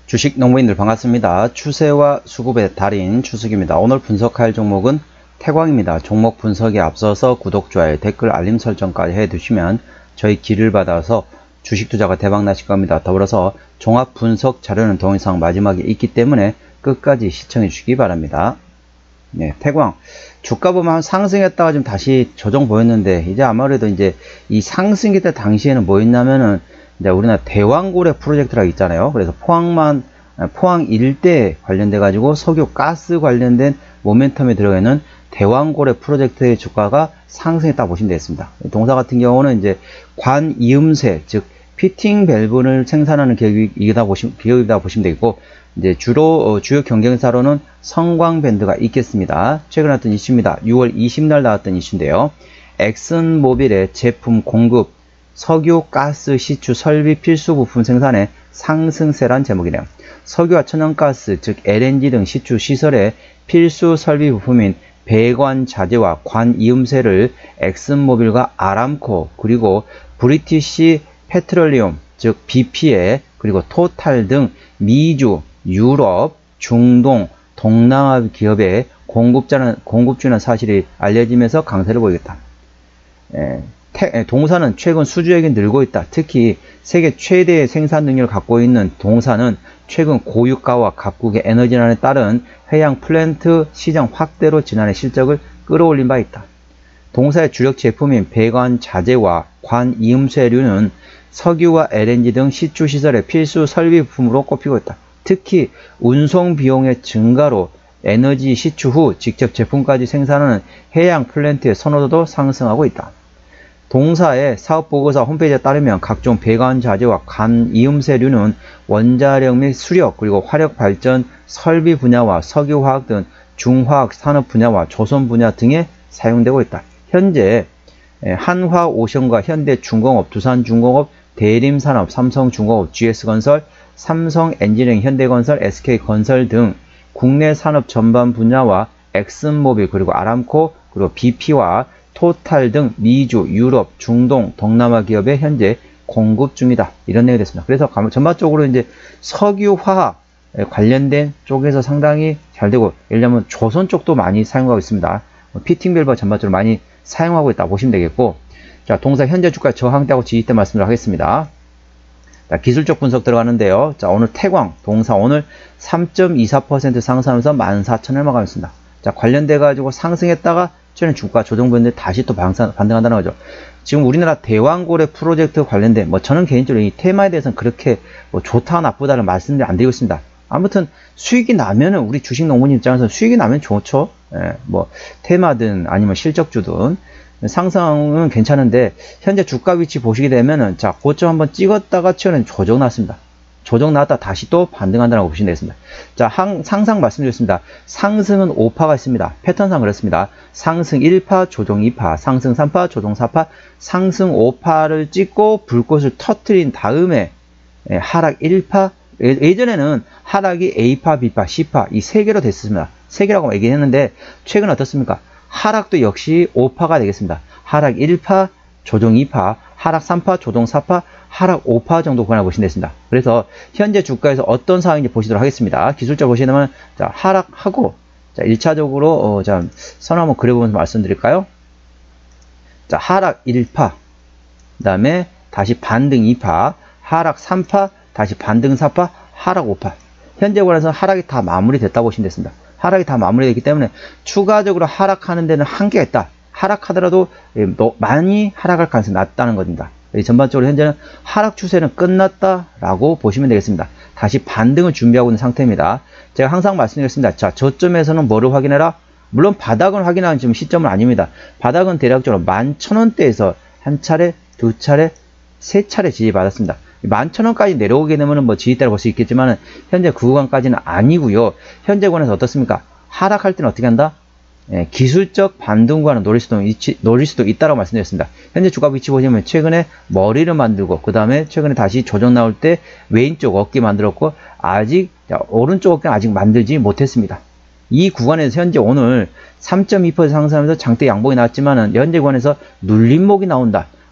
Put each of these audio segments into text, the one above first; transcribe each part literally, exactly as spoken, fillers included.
주식 농부인들 반갑습니다. 추세와 수급의 달인 추석입니다. 오늘 분석할 종목은 태광입니다. 종목 분석에 앞서서 구독, 좋아요, 댓글, 알림 설정까지 해두시면 저희 길을 받아서 주식 투자가 대박나실 겁니다. 더불어서 종합 분석 자료는 동영상 마지막에 있기 때문에 끝까지 시청해 주시기 바랍니다. 네, 태광 주가 보면 상승했다가 좀 다시 조정 보였는데 이제 아무래도 이제 이 상승했을 당시에는 뭐였냐면은 이제 우리나라 대왕고래 프로젝트가 있잖아요. 그래서 포항만 포항 일대 관련돼 가지고 석유 가스 관련된 모멘텀에 들어가 있는 대왕고래 프로젝트의 주가가 상승했다 보시면 되겠습니다. 동사 같은 경우는 이제 관이음새 즉 피팅 밸브를 생산하는 기업이다 보시면 기업이다 보시면 되겠고, 이제 주로 어, 주요 경쟁사로는 성광밴드가 있겠습니다. 최근 나왔던 이슈입니다. 유월 이십날 나왔던 이슈인데요. 엑슨모빌의 제품 공급 석유, 가스, 시추, 설비, 필수 부품 생산에 상승세란 제목이네요. 석유와 천연가스, 즉 엘엔지 등 시추 시설의 필수 설비 부품인 배관 자재와 관이음새를 엑슨모빌과 아람코 그리고 브리티시 페트롤리움, 즉 비피에 그리고 토탈 등 미주, 유럽, 중동, 동남아 기업의 공급자는, 공급주는 사실이 알려지면서 강세를 보이겠다. 에, 태, 동사는 최근 수주액이 늘고 있다. 특히 세계 최대의 생산 능력을 갖고 있는 동사는 최근 고유가와 각국의 에너지난에 따른 해양 플랜트 시장 확대로 지난해 실적을 끌어올린 바 있다. 동사의 주력 제품인 배관 자재와 관이음새류는 석유와 엘엔지 등 시추 시설의 필수 설비 부품으로 꼽히고 있다. 특히 운송 비용의 증가로 에너지 시추 후 직접 제품까지 생산하는 해양 플랜트의 선호도도 상승하고 있다. 동사의 사업보고서 홈페이지에 따르면 각종 배관 자재와 관이음새류는 원자력 및 수력 그리고 화력 발전 설비 분야와 석유화학 등 중화학 산업 분야와 조선 분야 등에 사용되고 있다. 현재 한화오션과 현대중공업, 두산중공업, 대림산업, 삼성중공업, 지에스건설, 삼성엔지니어링, 현대건설, 에스케이건설 등 국내 산업 전반 분야와 엑슨모빌 그리고 아람코 그리고 비피와 토탈 등 미주, 유럽, 중동, 동남아 기업에 현재 공급 중이다. 이런 내용이 됐습니다. 그래서 전반적으로 이제 석유화학 관련된 쪽에서 상당히 잘 되고, 예를 들면 조선 쪽도 많이 사용하고 있습니다. 피팅 밸브가 전반적으로 많이 사용하고 있다 보시면 되겠고, 자, 동사 현재 주가 저항대하고 지지대 말씀을 하겠습니다. 자, 기술적 분석 들어가는데요. 자, 오늘 태광 동사 오늘 삼 점 이사 퍼센트 상승하면서 만 사천 얼마 가겠습니다. 자, 관련돼 가지고 상승했다가 최근 주가 조정부였는데 다시 또 반상, 반등한다는 거죠. 지금 우리나라 대왕고래 프로젝트 관련된, 뭐 저는 개인적으로 이 테마에 대해서는 그렇게 뭐 좋다 나쁘다를 말씀을 안 드리고 있습니다. 아무튼 수익이 나면은 우리 주식 농부님 입장에서 수익이 나면 좋죠. 예, 뭐 테마든 아니면 실적주든 상승은 괜찮은데 현재 주가 위치 보시게 되면은 자, 고점 한번 찍었다가 최근에 조정 났습니다. 조정 나왔다 다시 또 반등한다고 보시면 되겠습니다. 자, 항, 상상 말씀드렸습니다. 상승은 오 파가 있습니다. 패턴상 그렇습니다. 상승 일 파, 조정 이 파, 상승 삼 파, 조정 사 파, 상승 오 파를 찍고 불꽃을 터트린 다음에 예, 하락 일 파, 예, 예전에는 하락이 에이 파, 비 파, 씨 파 이 세 개로 됐습니다. 세 개라고 얘기했는데 최근 어떻습니까? 하락도 역시 오 파가 되겠습니다. 하락 일 파, 조정 이 파, 하락 삼 파, 조정 사 파, 하락 오 파 정도 보시면 되겠습니다. 그래서 현재 주가에서 어떤 상황인지 보시도록 하겠습니다. 기술적 보시면 자, 하락하고 자, 일 차적으로 어, 자, 선 한번 그려보면서 말씀드릴까요? 자, 하락 일 파, 그 다음에 다시 반등 이 파, 하락 삼 파, 다시 반등 사 파, 하락 오 파. 현재 관해서 하락이 다 마무리됐다고 보시면 됐습니다. 하락이 다 마무리됐기 때문에 추가적으로 하락하는 데는 한계가 있다. 하락하더라도 많이 하락할 가능성이 낮다는 겁니다. 전반적으로 현재는 하락 추세는 끝났다라고 보시면 되겠습니다. 다시 반등을 준비하고 있는 상태입니다. 제가 항상 말씀드렸습니다. 자, 저점에서는 뭐를 확인해라? 물론 바닥을 확인하는 지금 시점은 아닙니다. 바닥은 대략적으로 만 천 원대에서 한 차례, 두 차례, 세 차례 지지받았습니다. 만 천 원까지 내려오게 되면 뭐 지지대를 볼 수 있겠지만 현재 그 구간까지는 아니고요. 현재 구간에서 어떻습니까? 하락할 때는 어떻게 한다? 예, 기술적 반등과는 노릴 수도, 있, 노릴 수도 있다고 말씀드렸습니다. 현재 주가 위치 보시면 최근에 머리를 만들고 그 다음에 최근에 다시 조정 나올 때 왼쪽 어깨 만들었고 아직 자, 오른쪽 어깨는 아직 만들지 못했습니다. 이 구간에서 현재 오늘 삼 점 이 퍼센트 상승하면서 장대 양봉이 나왔지만은 현재 구간에서 눌림목이 나온다.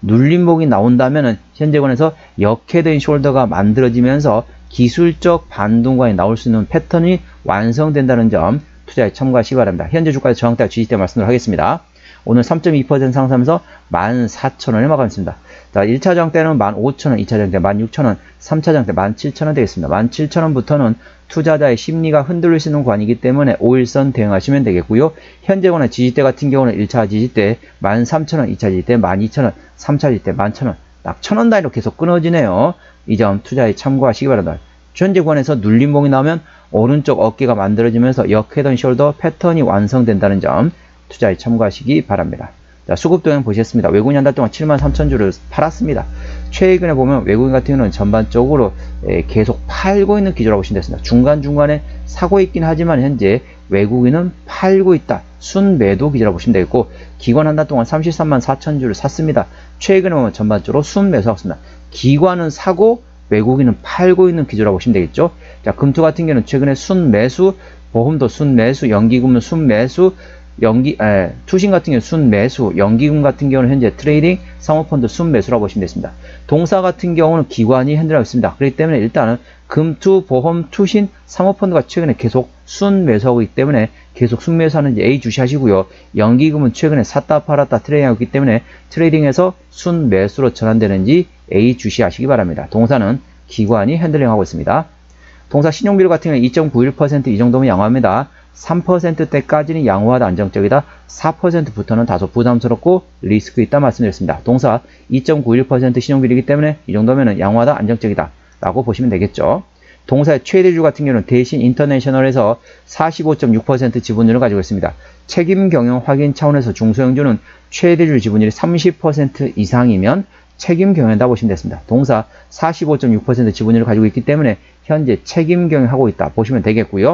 눌림목이 나온다면은 현재권에서 역헤드인 숄더가 만들어지면서 기술적 반등권이 나올 수 있는 패턴이 완성된다는 점 투자에 참고하시기 바랍니다. 현재 주가의 저항대 지지대 말씀을 하겠습니다. 오늘 삼 점 이 퍼센트 상승하면서 만 사천 원에 마감했습니다. 자, 일 차 저항대는 만 오천 원, 이 차 저항대 만 육천 원, 삼 차 저항대 만 칠천 원 되겠습니다. 만 칠천 원부터는 투자자의 심리가 흔들릴 수 있는 구간이기 때문에 오일선 대응하시면 되겠고요. 현재권의 지지대 같은 경우는 일 차 지지대 만 삼천 원, 이 차 지지대 만 이천 원, 삼 차 지지대 만 천 원, 딱 천 원 단위로 계속 끊어지네요. 이 점 투자에 참고하시기 바랍니다. 현재권에서 눌림봉이 나오면 오른쪽 어깨가 만들어지면서 역헤드 숄더 패턴이 완성된다는 점 투자에 참고하시기 바랍니다. 자, 수급 동향 보시겠습니다. 외국인 한 달 동안 칠만 삼천 주를 팔았습니다. 최근에 보면 외국인 같은 경우는 전반적으로 에, 계속 팔고 있는 기조라고 보시면 되겠습니다. 중간중간에 사고 있긴 하지만 현재 외국인은 팔고 있다. 순매도 기조라고 보시면 되겠고, 기관 한 달 동안 삼십삼만 사천 주를 샀습니다. 최근에 보면 전반적으로 순매수하고 있습니다. 기관은 사고 외국인은 팔고 있는 기조라고 보시면 되겠죠. 자, 금투 같은 경우는 최근에 순매수, 보험도 순매수, 연기금은 순매수, 연기, 에, 투신 같은 경우는 순매수, 연기금 같은 경우는 현재 트레이딩, 사모펀드 순매수라고 보시면 되겠습니다. 동사 같은 경우는 기관이 핸들하고 있습니다. 그렇기 때문에 일단은 금투, 보험, 투신, 사모펀드가 최근에 계속 순매수하고 있기 때문에 계속 순매수하는지 A 주시하시고요. 연기금은 최근에 샀다 팔았다 트레이딩하고 있기 때문에 트레이딩에서 순매수로 전환되는지 A 주시하시기 바랍니다. 동사는 기관이 핸들링하고 있습니다. 동사 신용비율 같은 경우는 이 점 구일 퍼센트 이 정도면 양호합니다. 삼 퍼센트대까지는 양호하다 안정적이다. 사 퍼센트부터는 다소 부담스럽고 리스크 있다 말씀드렸습니다. 동사 이 점 구일 퍼센트 신용비율이기 때문에 이 정도면 양호하다 안정적이다 라고 보시면 되겠죠. 동사의 최대주 같은 경우는 대신 인터내셔널에서 사십오 점 육 퍼센트 지분율을 가지고 있습니다. 책임 경영 확인 차원에서 중소형주는 최대주 지분율이 삼십 퍼센트 이상이면 책임 경영이다 보시면 되겠습니다. 동사 사십오 점 육 퍼센트 지분율을 가지고 있기 때문에 현재 책임 경영하고 있다 보시면 되겠고요.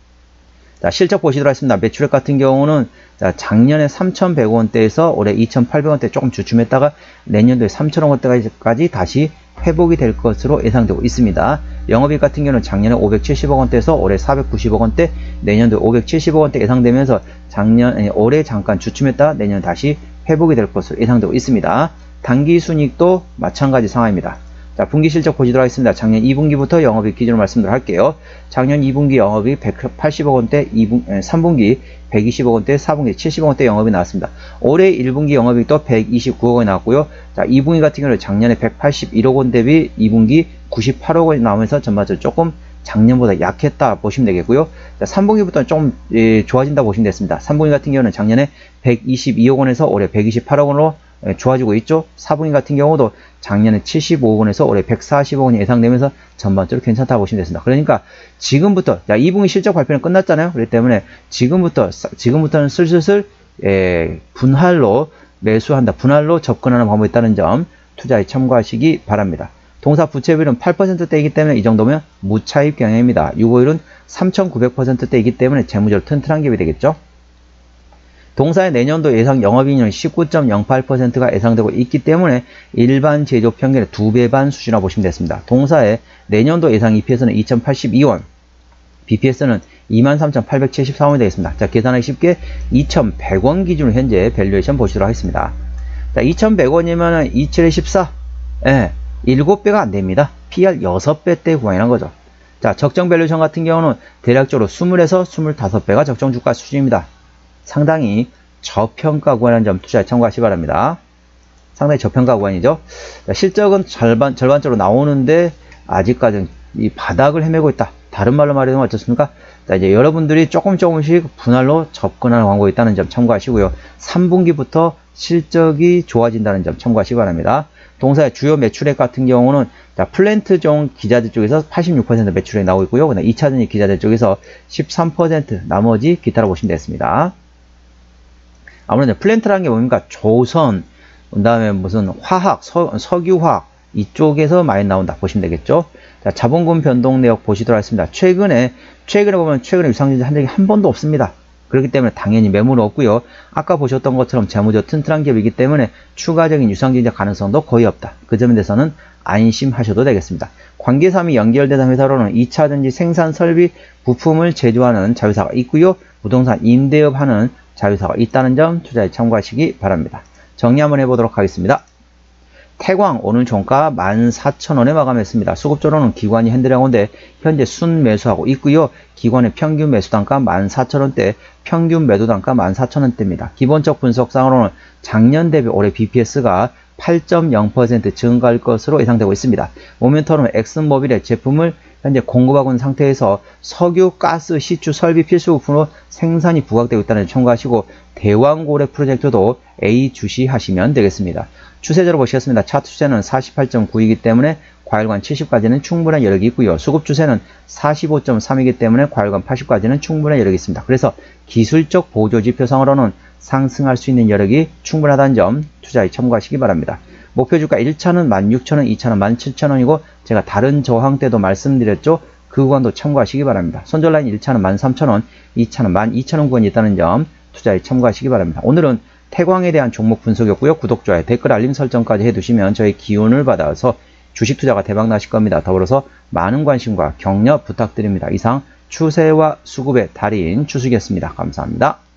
자, 실적 보시도록 하겠습니다. 매출액 같은 경우는 자, 작년에 삼천백 원대에서 올해 이천팔백 원대 조금 주춤했다가 내년도에 삼천 원대까지 다시 회복이 될 것으로 예상되고 있습니다. 영업이익 같은 경우는 작년에 오백칠십억 원대에서 올해 사백구십억 원대, 내년도에 오백칠십억 원대 예상되면서 작년, 아니, 올해 잠깐 주춤했다가 내년 다시 회복이 될 것으로 예상되고 있습니다. 당기순이익도 마찬가지 상황입니다. 자, 분기 실적 보시도록 하겠습니다. 작년 이 분기부터 영업이익 기준으로 말씀드리도록 할게요. 작년 이 분기 영업이익 백팔십억 원대, 이 분, 삼 분기 백이십억 원대, 사 분기 칠십억 원대 영업이 나왔습니다. 올해 일 분기 영업이익도 백이십구억 원이 나왔고요. 자, 이 분기 같은 경우는 작년에 백팔십일억 원 대비 이 분기 구십팔억 원이 나오면서 전반적으로 조금 작년보다 약했다 보시면 되겠고요. 자, 삼 분기부터는 조금 예, 좋아진다 보시면 되겠습니다. 삼 분기 같은 경우는 작년에 백이십이억 원에서 올해 백이십팔억 원으로 예, 좋아지고 있죠. 사 분기 같은 경우도 작년에 칠십오억 원에서 올해 백사십억 원이 예상되면서 전반적으로 괜찮다 보시면 되겠습니다. 그러니까 지금부터 자, 이 분기 실적 발표는 끝났잖아요. 그렇기 때문에 지금부터 지금부터는 슬슬슬 예, 분할로 매수한다, 분할로 접근하는 방법이 있다는 점 투자에 참고하시기 바랍니다. 동사 부채비율은 팔 퍼센트대이기 때문에 이 정도면 무차입 경영입니다. 유보율은 삼천구백 퍼센트대이기 때문에 재무적으로 튼튼한 기업이 되겠죠. 동사의 내년도 예상 영업이익률은 십구 점 영팔 퍼센트가 예상되고 있기 때문에 일반 제조 평균의 두 배 반 수준이라고 보시면 되겠습니다. 동사의 내년도 예상 이피에스는 이천팔십이 원, 비피에스는 이만 삼천팔백칠십사 원이 되겠습니다. 자, 계산하기 쉽게 이천백 원 기준으로 현재 밸류에이션 보시도록 하겠습니다. 자, 이천백 원이면 이십칠에 십사, 예, 일곱 배가 안 됩니다. 피알 여섯 배대 구간이라는 거죠. 자, 적정 밸류에이션 같은 경우는 대략적으로 이십에서 이십오 배가 적정 주가 수준입니다. 상당히 저평가 구간이라는 점 투자에 참고하시기 바랍니다. 상당히 저평가 구간이죠. 자, 실적은 절반, 절반적으로 나오는데 아직까지는 이 바닥을 헤매고 있다. 다른 말로 말하면 어떻습니까? 자, 이제 여러분들이 조금 조금씩 분할로 접근하는 광고가 있다는 점 참고하시고요. 삼 분기부터 실적이 좋아진다는 점 참고하시기 바랍니다. 동사의 주요 매출액 같은 경우는 자, 플랜트종 기자재 쪽에서 팔십육 퍼센트 매출액이 나오고 있고요. 그다음 이 차전지 기자재 쪽에서 십삼 퍼센트, 나머지 기타로 보시면 되겠습니다. 아무래도 플랜트라는 게 뭡니까? 조선, 그 다음에 무슨 화학, 서, 석유화학 이쪽에서 많이 나온다 보시면 되겠죠. 자, 자본금 변동 내역 보시도록 하겠습니다. 최근에 최근에 보면 최근에 유상증자 한 적이 한 번도 없습니다. 그렇기 때문에 당연히 매물은 없고요. 아까 보셨던 것처럼 재무적 튼튼한 기업이기 때문에 추가적인 유상증자 가능성도 거의 없다. 그 점에 대해서는 안심하셔도 되겠습니다. 관계사 및 연결대상 회사로는 이 차전지 생산 설비 부품을 제조하는 자회사가 있고요. 부동산 임대업하는 자회사가 있다는 점 투자에 참고하시기 바랍니다. 정리 한번 해보도록 하겠습니다. 태광 오늘 종가 만 사천 원에 마감했습니다. 수급적으로는 기관이 핸들하고인데 현재 순매수하고 있고요. 기관의 평균 매수단가 만 사천 원대, 평균 매도단가 만 사천 원대입니다. 기본적 분석상으로는 작년 대비 올해 비피에스가 팔 점 영 퍼센트 증가할 것으로 예상되고 있습니다. 모멘텀은 엑슨모빌의 제품을 현재 공급하고 있는 상태에서 석유, 가스, 시추, 설비 필수 부품으로 생산이 부각되고 있다는 점 참고하시고 대왕고래 프로젝트도 A 주시하시면 되겠습니다. 추세적으로 보시겠습니다. 차트 추세는 사십팔 점 구이기 때문에 과열관 칠십까지는 충분한 여력이 있고요. 수급 추세는 사십오 점 삼이기 때문에 과열관 팔십까지는 충분한 여력이 있습니다. 그래서 기술적 보조지표상으로는 상승할 수 있는 여력이 충분하다는 점 투자에 참고하시기 바랍니다. 목표주가 일 차는 만 육천 원, 이 차는 만 칠천 원이고 제가 다른 저항 때도 말씀드렸죠. 그 구간도 참고하시기 바랍니다. 손절라인 일 차는 만 삼천 원, 이 차는 만 이천 원 구간이 있다는 점 투자에 참고하시기 바랍니다. 오늘은 태광에 대한 종목 분석이었고요. 구독, 좋아요, 댓글, 알림 설정까지 해두시면 저희 기운을 받아서 주식 투자가 대박 나실 겁니다. 더불어서 많은 관심과 격려 부탁드립니다. 이상 추세와 수급의 달인 추수기였습니다. 감사합니다.